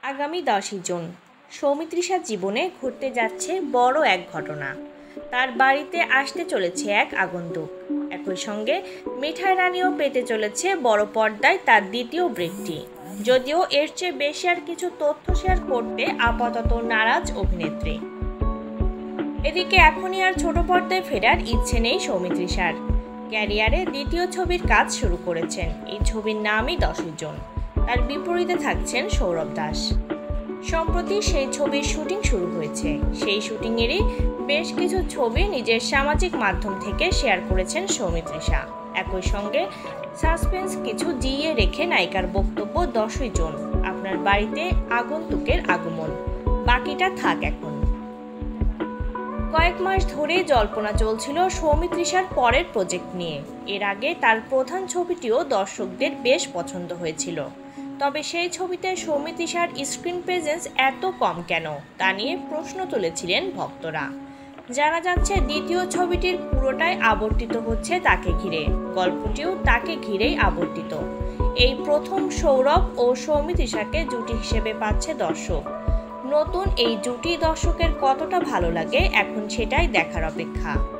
আগামী 10ই জুন সৌমিত্রিষার জীবনে ঘটতে যাচ্ছে বড় এক ঘটনা। তার বাড়িতে আসতে চলেছে এক আগন্তুক। একই সঙ্গে মিঠাই রানীও পেতে চলেছে বড় পর্দায় তার দ্বিতীয় ব্রেকটি। যদিও এর চেয়ে বেশি আর কিছু তথ্য শেয়ার করতে আপাতত নারাজ অভিনেত্রী। এদিকে এখনই আর ছোট পর্দায় ফেরার ইচ্ছে নেই সৌমিত্রিষার। ক্যারিয়ারে দ্বিতীয় ছবির কাজ শুরু করেছেন। এই ছবির নামই 10ই জুন। তার বিপরীতে থাকছেন সৌরভ দাস। সম্প্রতি সেই ছবির শুটিং শুরু হয়েছে। সেই শুটিংয়েরই বেশ কিছু ছবি নিজের সামাজিক মাধ্যম থেকে শেয়ার করেছেন সৌমিত্রিষা। একই সঙ্গে সাসপেন্স কিছু জিইয়ে রেখে নায়িকার বক্তব্য 10ই জুন আপনার বাড়িতে আগন্তুকের আগমন, বাকিটা থাক এখন। কয়েক মাস ধরে জল্পনা চলছিল সৌমিত্রিষার পরের প্রজেক্ট নিয়ে। এর আগে তার প্রধান ছবিটিও দর্শকদের বেশ পছন্দ হয়েছিল। তবে সেই ছবিতে সৌমিত্রিষার স্ক্রিন প্রেজেন্স এত কম কেন তা নিয়ে প্রশ্ন তুলেছিলেন ভক্তরা। জানা যাচ্ছে দ্বিতীয় ছবিটির পুরোটাই আবর্তিত হচ্ছে তাকে ঘিরে। গল্পটিও তাকে ঘিরেই আবর্তিত। এই প্রথম সৌরভ ও সৌমিত্রিষাকে জুটি হিসেবে পাচ্ছে দর্শক। নতুন এই জুটি দর্শকের কতটা ভালো লাগে এখন সেটাই দেখার অপেক্ষা।